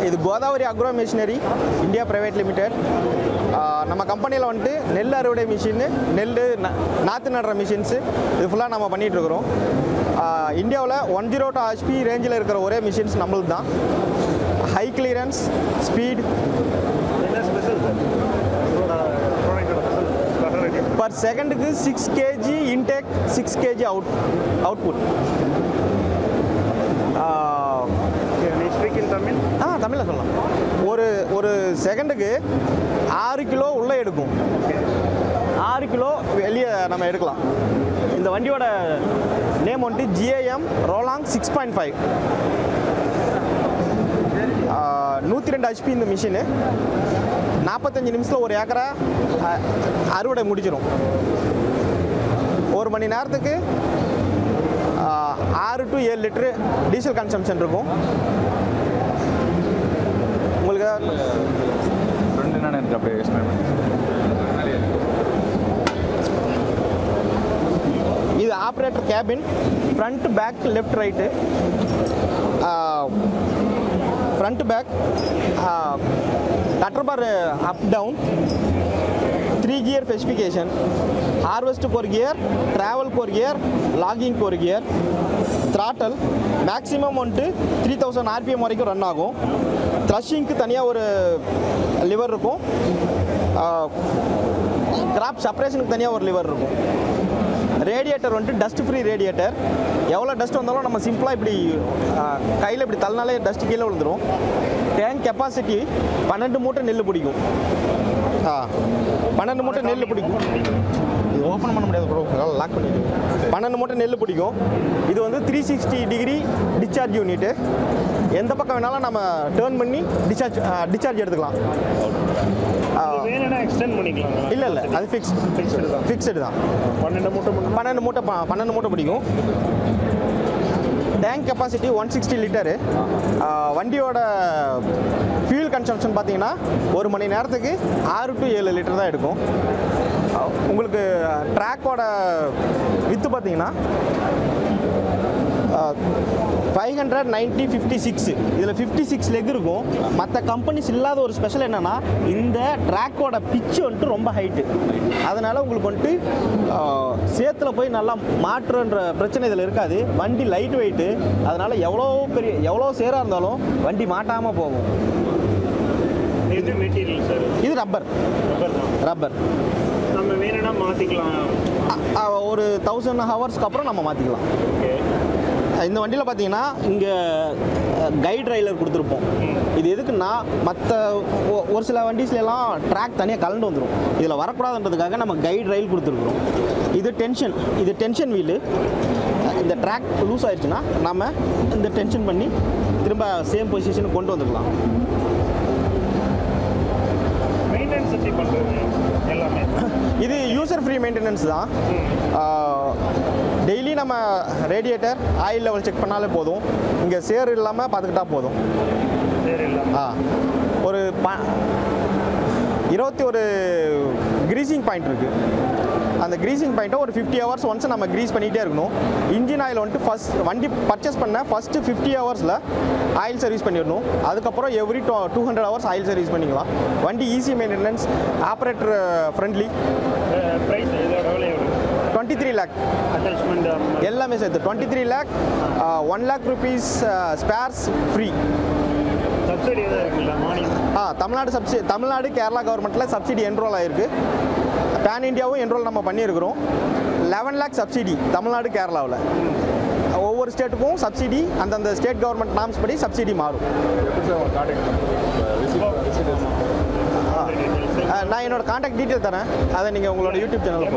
இது Godavari agro machinery India private limited. நம்ம கம்பெனியில் வந்துட்டு நெல் அறுவடை மிஷின், நெல் நாற்று நடுற மிஷின்ஸு இது ஃபுல்லாக நம்ம பண்ணிகிட்ருக்குறோம். இந்தியாவில் 102 HP ரேஞ்சில் இருக்கிற ஒரே மிஷின்ஸ் நம்மளுக்கு தான். High clearance, speed. பர் செகண்டுக்கு 6 kg இன்டேக், 6 kg அவுட்புட். தமிழில் சொல்லலாம். ஒரு செகண்டுக்கு 6 கிலோ உள்ளே எடுக்கும், 6 கிலோ வெளியே நம்ம எடுக்கலாம். இந்த வண்டியோட நேம் வந்துட்டு GAM ரோலாங் 6.5. 102 HP இந்த மிஷினு. 45 நிமிஷத்தில் ஒரு ஏக்கரை அறுவடை முடிச்சிடும். ஒரு மணி நேரத்துக்கு 6 to 7 லிட்டரு டீசல் கன்சம்ஷன் இருக்கும். உங்களுக்கு இது operator cabin, front back left right, front back cutter bar up down, 3 gear specification, harvest ஒரு கியர், ட்ராவல் ஒரு கியர், லாகிங் ஒரு கியர், த்ராட்டல் மேக்ஸிமம் வந்துட்டு 3000 RPM வரைக்கும் ரன் ஆகும். த்ரஷிங்க்கு தனியாக ஒரு லிவர் இருக்கும், கிராப் செப்பரேஷனுக்கு தனியாக ஒரு லிவர் இருக்கும். ரேடியேட்டர் வந்துட்டு டஸ்ட் ஃப்ரீ ரேடியேட்டர். எவ்வளோ டஸ்ட் வந்தாலும் நம்ம சிம்பிளாக இப்படி கையில் இப்படி தள்ளினாலே டஸ்ட் கீழே விழுந்துடும். டேங்க் கெப்பாசிட்டி 12 மூட்டை நெல் பிடிக்கும். 12 மூட்டை நெல் பிடிக்கும். இது ஓப்பன் பண்ண முடியாது ப்ரோ, லாக் பண்ணிட்டு. 12 மூட்டை நெல் பிடிக்கும். இது வந்து 360 டிகிரி டிஸ்சார்ஜ் யூனிட்டு. எந்த பக்கம் வேணாலும் நம்ம டேர்ன் பண்ணி டிஸ்சார்ஜ் எடுத்துக்கலாம். இல்லை அது ஃபிக்ஸ்டு தான். 12 மூட்டை பிடிக்கும். Tank capacity 160 litre. வண்டியோட ஃபியூல் கன்சம்ஷன் பார்த்தீங்கன்னா ஒரு மணி நேரத்துக்கு 6 to 7 லிட்டர் தான் எடுக்கும். உங்களுக்கு ட்ராக்கோட வித்து பார்த்தீங்கன்னா 590/56. இதில் 56 லெக் இருக்கும். மற்ற கம்பெனிஸ் இல்லாத ஒரு ஸ்பெஷல் என்னென்னா இந்த ட்ராக்கோட பிச்சு வந்துட்டு ரொம்ப ஹைட்டு. அதனால் உங்களுக்கு வந்துட்டு சேத்துல போய் நல்லா மாற்றுன்ற பிரச்சனை இதில் இருக்காது. வண்டி லைட் வெயிட்டு, அதனால் எவ்வளோ சேராக இருந்தாலும் வண்டி மாட்டாமல் போகும். இது ரப்பர். நம்ம வேணும்னா மாற்றிக்கலாம். ஒரு 1000 ஹவர்ஸ்க்கு அப்புறம் நம்ம மாற்றிக்கலாம். இந்த வண்டியில் பார்த்தீங்கன்னா இங்கே கைட் ரயிலர் கொடுத்துருப்போம். இது எதுக்குன்னா மற்ற ஒரு சில வண்டிஸ்லாம் ட்ராக் தனியாக கலந்து வந்துடும். இதில் வரக்கூடாதுன்றதுக்காக நம்ம கைட் ரயில் கொடுத்துருக்குறோம். இது டென்ஷன் வீலு. இந்த ட்ராக் லூஸ் ஆயிடுச்சுன்னா நம்ம இந்த டென்ஷன் பண்ணி திரும்ப சேம் பொசிஷனுக்கு கொண்டு வந்துக்கலாம். மெயின்டெனன்ஸ் எப்படி பண்ணுறது? எல்லாமே இது யூசர் ஃப்ரீ மெயின்டெனன்ஸ் தான். டெய்லி நம்ம ரேடியேட்டர் ஆயில் லெவல் செக் பண்ணாலே போதும். இங்கே சேர் இல்லாமல் பார்த்துக்கிட்டா போதும். ஒரு 21 கிரீசிங் பாயிண்ட் இருக்குது. அந்த கிரீசிங் பாயிண்ட்டை ஒரு 50 ஹவர்ஸ் ஒன்ஸ் நம்ம க்ரீஸ் பண்ணிகிட்டே இருக்கணும். இன்ஜின் ஆயில் வந்துட்டு வண்டி பர்ச்சேஸ் பண்ண ஃபஸ்ட்டு 50 ஹவர்ஸில் ஆயில் சர்வீஸ் பண்ணிடணும். அதுக்கப்புறம் எவ்ரி 200 ஹவர்ஸ் ஆயில் சர்வீஸ் பண்ணிக்கலாம். வண்டி easy maintenance, operator friendly. 23 lakh எல்லாமே சேர்த்து 23 lakh. 1 lakh rupees spares free. Subsidy Tamil Nadu Kerala கவர்மெண்ட்டில் சப்சிடி என்ரோல் ஆகிருக்கு. பேன் இண்டியாவும் என்ரோல் நம்ம பண்ணியிருக்கிறோம். 11 lakh சப்சிடி தமிழ்நாடு கேரளாவில். ஒவ்வொரு ஸ்டேட்டுக்கும் சப்சிடி அந்தந்த ஸ்டேட் கவர்மெண்ட் நார்ம்ஸ் படி சப்சிடி மாறும். நான் என்னோட கான்டாக்ட் டீட்டெயில் தரேன், அதை நீங்கள் உங்களோட யூடியூப் சேனலில்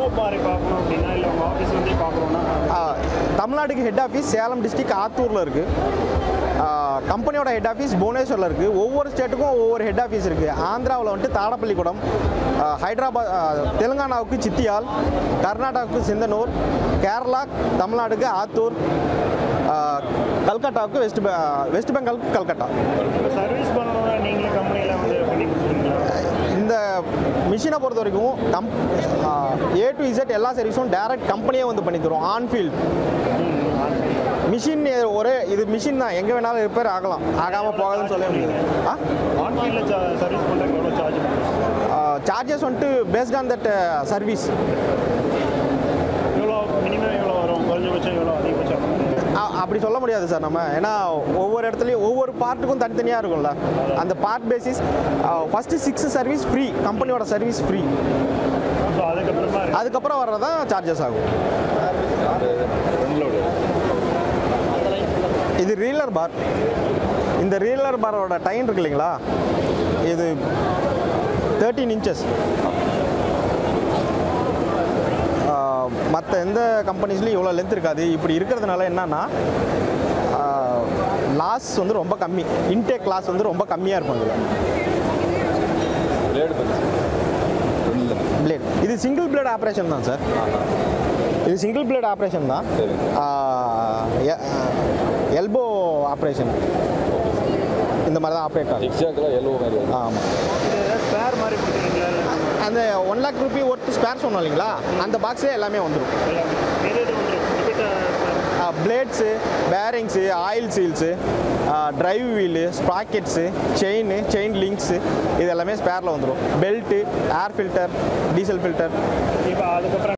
தமிழ்நாடுக்கு ஹெட் ஆஃபீஸ் சேலம் டிஸ்ட்ரிக்ட் ஆத்தூரில் இருக்குது. கம்பெனியோட ஹெட் ஆஃபீஸ் புவனேஸ்வரில் இருக்குது. ஒவ்வொரு ஸ்டேட்டுக்கும் ஒவ்வொரு ஹெட் ஆஃபீஸ் இருக்குது. ஆந்திராவில் வந்துட்டு தாடப்பள்ளிக்கூடம், ஹைதராபாத் தெலுங்கானாவுக்கு சித்தியால், கர்நாடகாவுக்கு சிந்தனூர், கேரளா தமிழ்நாடுக்கு ஆத்தூர், கல்கட்டாவுக்கு வெஸ்ட் பெங்காலுக்கு கல்கட்டா. சர்வீஸ் பண்ணணும்னா நீங்களே கம்பெனியில் வந்து பண்ணி கொடுத்துருங்களா? இந்த மிஷினை பொறுத்த வரைக்கும் A to Z எல்லா சர்வீஸும் டைரக்ட் கம்பெனியே வந்து பண்ணி தரும். ஆன்ஃபீல்ட் மிஷின் ஒரே இது மிஷின் தான், எங்கே வேணாலும் ரிப்பேர் ஆகலாம், ஆகாமல் போகாதுன்னு சொல்ல முடியாது. ஆன் ஃபீல்டில் சர்வீஸ் பண்ணுறதுக்கு எவ்வளோ சார்ஜ் பண்ணுறீங்க? சார்ஜஸ் வந்துட்டு பேஸ்ட் ஆன் தட் சர்வீஸ். எவ்வளோ மினிமம் எவ்வளோ வரும், குறைஞ்சபட்சம் எவ்வளோ, அதிகபட்சம்? அப்படி சொல்ல முடியாது சார் நம்ம, ஏன்னா ஒவ்வொரு இடத்துலையும் ஒவ்வொரு பார்ட்டுக்கும் தனித்தனியாக இருக்கும்ல. அந்த part basis first 6 service free, கம்பெனியோட சர்வீஸ் ஃப்ரீ. அதுக்கப்புறம் வர்றதான் சார்ஜஸ் ஆகும். இது ரீலர் பார். இந்த ரீலர் பாரோட டைன் இருக்கு இல்லைங்களா, இது 13 inches. மற்ற எந்த கம்பெனிஸ்லையும் இவ்வளோ லென்த் இருக்காது. இப்படி இருக்கிறதுனால என்னன்னா லாஸ் வந்து ரொம்ப கம்மி, இன்டேக் லாஸ் வந்து ரொம்ப கம்மியாக இருக்கும். இதில் பிளேட் இது சிங்கிள் பிளேட் ஆப்ரேஷன் தான் சார். இது சிங்கிள் பிளேட் ஆப்ரேஷன் தான், எல்போ ஆப்ரேஷன் இந்த மாதிரி தான் ஆப்ரேட் ஆகும். ஆமாம், ஸ்பேர் மாதிரி கொடுத்துருக்கீங்களா? அந்த 1 lakh ரூபி ஒர்த்து ஸ்பேர் சொன்னோம் இல்லைங்களா, அந்த பாக்ஸே எல்லாமே வந்துடும். Blades, bearings, oil seals, drive wheel, sprockets, chain links, இது எல்லாமே ஸ்பேரில் வந்துடும். Belt, air filter, diesel filter. இப்போ அதுக்கப்புறம்